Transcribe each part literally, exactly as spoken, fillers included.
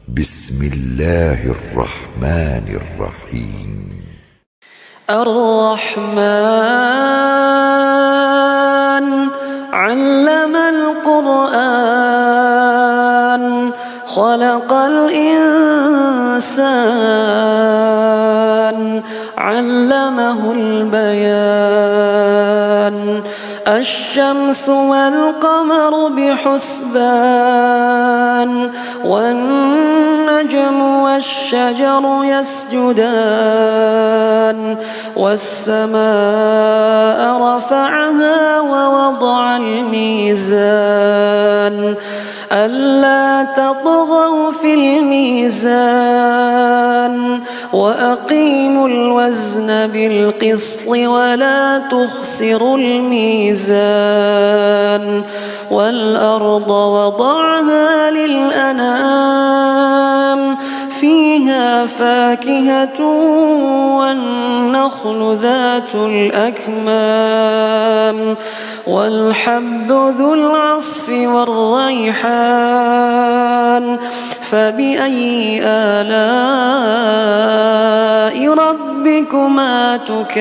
بسم الله الرحمن الرحيم. الرحمن علم القرآن خلق الإنسان علمه البيان. الشمس والقمر بحسبان والنجم والشجر يسجدان. والسماء رفعها ووضع الميزان ألا تطغوا في الميزان وأقيموا الوزن بالقسط ولا تخسروا الميزان. والأرض وضعها للأنام فيها فاكهة والنخل ذات الأكمام والحب ذو العصف والريحان. فبأي آلاء ربكما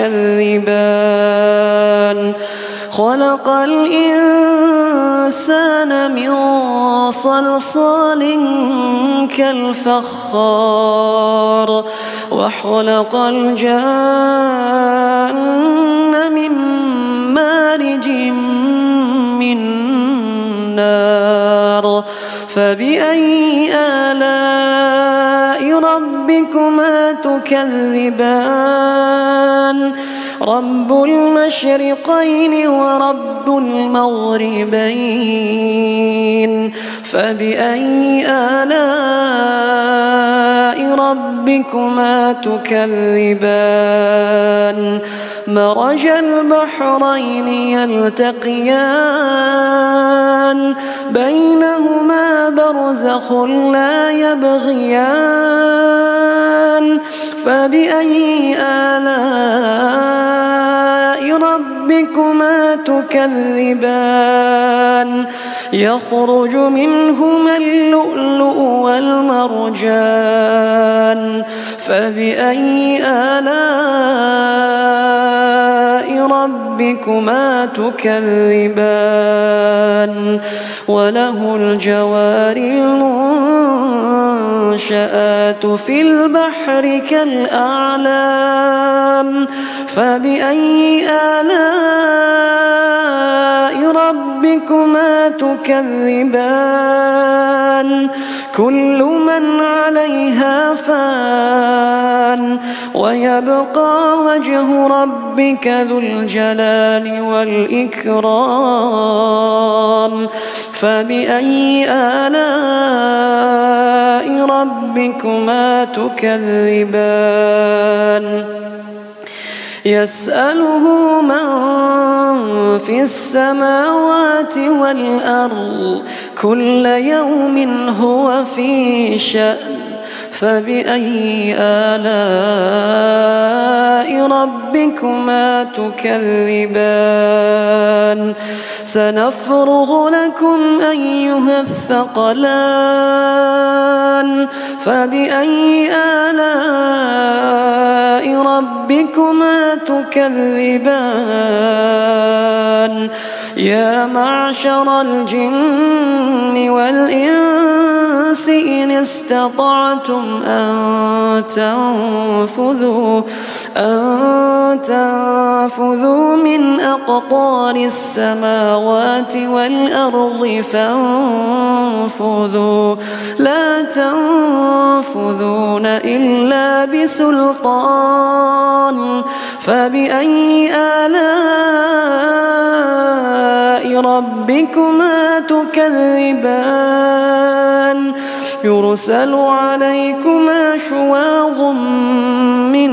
تكذبان؟ خلق الإنسان من صلصال كالفخار وخلق الجان من مارج من نار. فبأي آلاء ربكما تكذبان؟ رب المشرقين ورب المغربين. فبأي آلاء ربكما تكذبان؟ مرج البحرين يلتقيان بينهما برزخ لا يبغيان. فبأي آلاء ربكما تكذبان؟ يخرج منهما اللؤلؤ والمرجان. فبأي آلاء ربكما تكذبان؟ وله الجوار المنشآت في البحر كالأعلام. فبأي آلاء ربكما تكذبان؟ كل من عليها فان ويبقى وجه ربك ذو الجلال والإكرام. فبأي آلاء ربكما تكذبان؟ يسأله من في السماوات والأرض كل يوم هو في شأن. فبأي آلاء ربكما تكذبان؟ سنفرغ لكم أيها الثقلان. فبأي آلاء ربكما تكذبان؟ يا معشر الجن والإنس إن استطعتم أن تنفذوا أن تنفذوا من أقطار السماوات والأرض فانفذوا لا تنفذون إلا بسلطان. فبأي آلاء ربكما تكذبان؟ يرسل عليكما شواظ من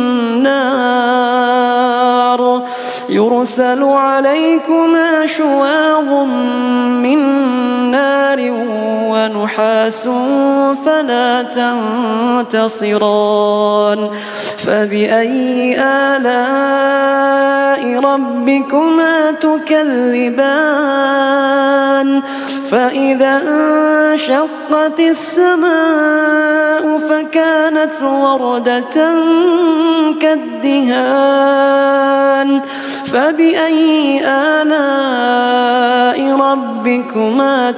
نار يرسل عليكما شواظ من نار ونحاس فلا تنتصران. فبأي آلاء ربكما تكذبان؟ فإذا وانشقت السماء فكانت وردة كالدهان فبأي آلاء ربكما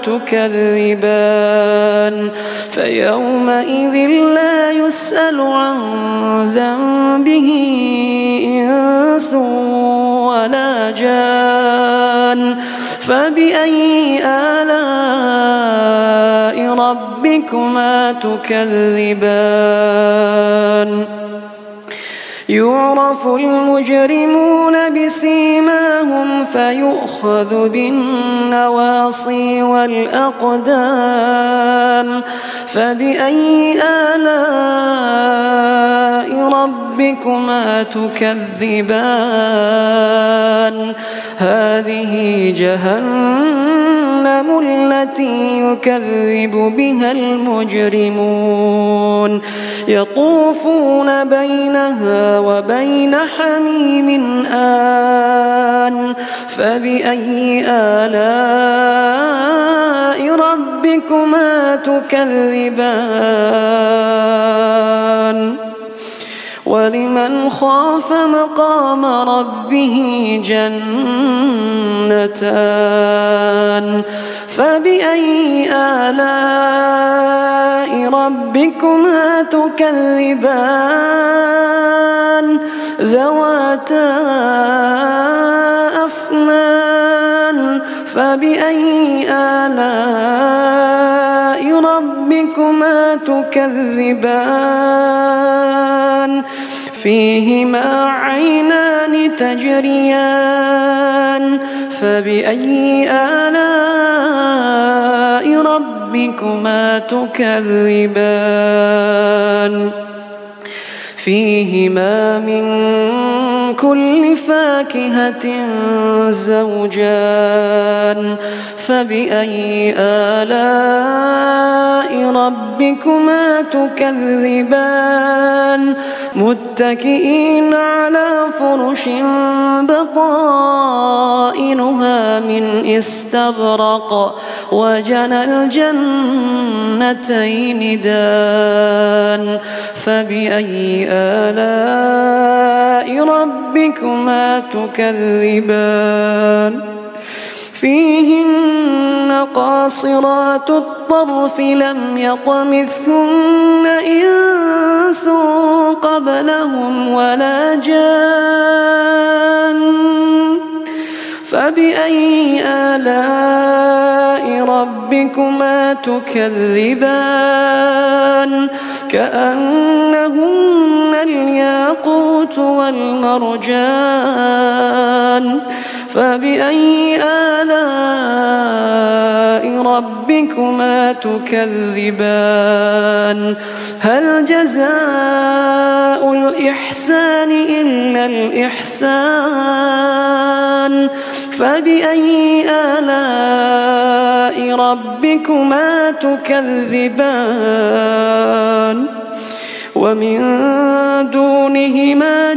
تكذبان فيومئذ لا يسأل عن ذنبه إنس ولا جان فبأي آلاء ربكما تكذبان يعرف المجرمون بسيماهم فيؤخذ بالنواصي والأقدام فبأي آلاء ربكما تكذبان هذه جهنم التي يكذب بها المجرمون يطوفون بينها وبين حميم آن فبأي آلاء ربكما تكذبان ولمن خاف مقام ربه جنتان فبأي آلاء ربكما تكذبان ذواتا أفنان فبأي آلاء ربكما تكذبان فيهما عينان تجريان فبأي آلاء ربكما تكذبان فيهما من كل فاكهة زوجان فبأي آلاء ربكما تكذبان متكئين على فرش بطائنها من استبرق وجنى الجنتين دان فبأي آلاء ربكما تكذبان فيهن قاصرات الطرف لم يطمثهن إنس قبلهم ولا جان فبأي آلاء ربكما تكذبان كأنهن الياقوت والمرجان فبأي آلاء ربكما تكذبان هل جزاء الإحسان إلا الإحسان فبأي آلاء ربكما تكذبان ومن دونهما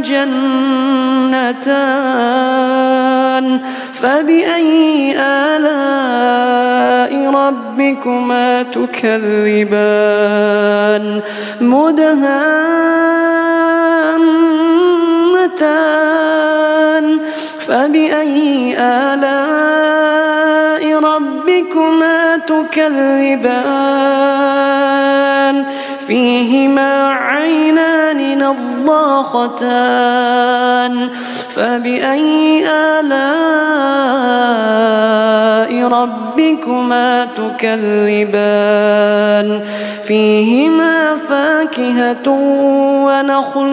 جنتان فبأي آلاء ربكما تكذبان مدهامتان فبأي آلاء ربكما تكذبان فيهما عينان نضاختان فبأي آلاء ربكما تكذبان فيهما فاكهة ونخل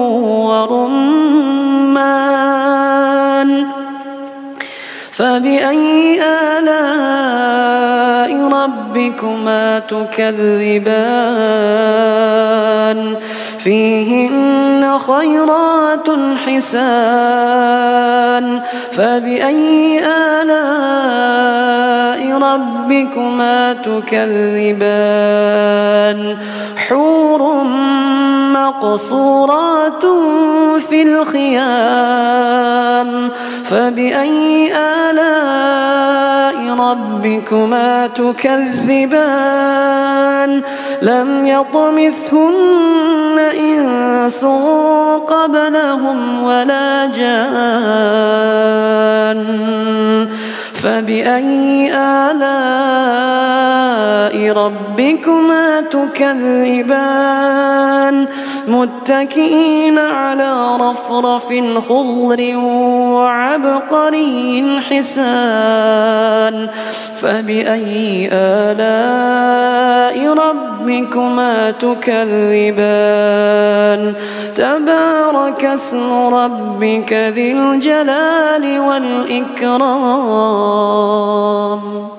ورمان فبأي آلاء ربكما تكذبان فيهن خيرات حسان فبأي آلاء ربكما تكذبان حور مقصورات في الخيام فبأي آلاء ربكما تكذبان لم يطمثهن إنس قبلهم ولا جان فبأي آلاء ربكما تكذبان متكئين على رفرف خضر وعبقري حسان فبأي آلاء ربكما تكذبان تبارك اسم ربك ذي الجلال والإكرام.